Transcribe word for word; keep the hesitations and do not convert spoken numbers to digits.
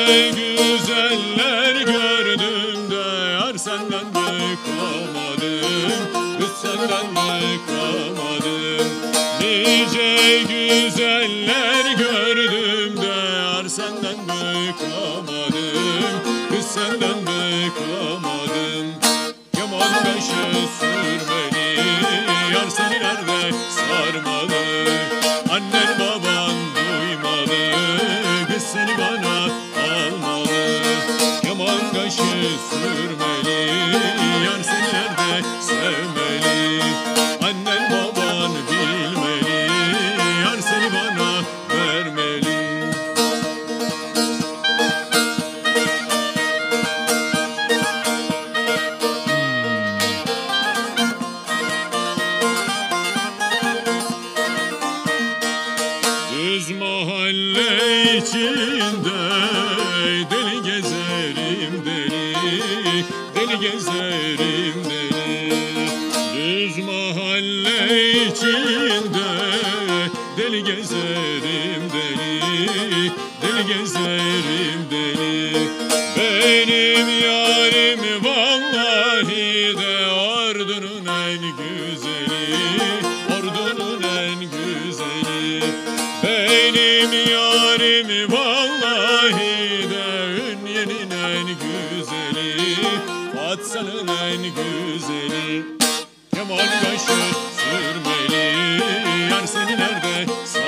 güzeller gördüm de yar senden bıkamadım, kız senden bıkamadım. Nice güzeller gördüm de yar senden bıkamadım, kız senden bıkamadım. Yaman başı sürmeli, yar seni nerede sarmalı. Annen baban duymalı, kız seni bana almalı. Yaman başı sürmeli, yar seni nerede sevmeli. Annen baban bilmeli, yar seni bana vermeli. Düz mahalle içinde deli gezerim deli, deli gezerim deli. Düz mahalle içinde deli gezerim deli, deli gezerim deli. Benim yarim vallahi de ordunun en güzeli, ordunun en güzeli. Benim yarim vallahi de Ünye'nin en güzeli, Fatsa'nın en güzeli. Kemal başı sürmeli, yar seni nerede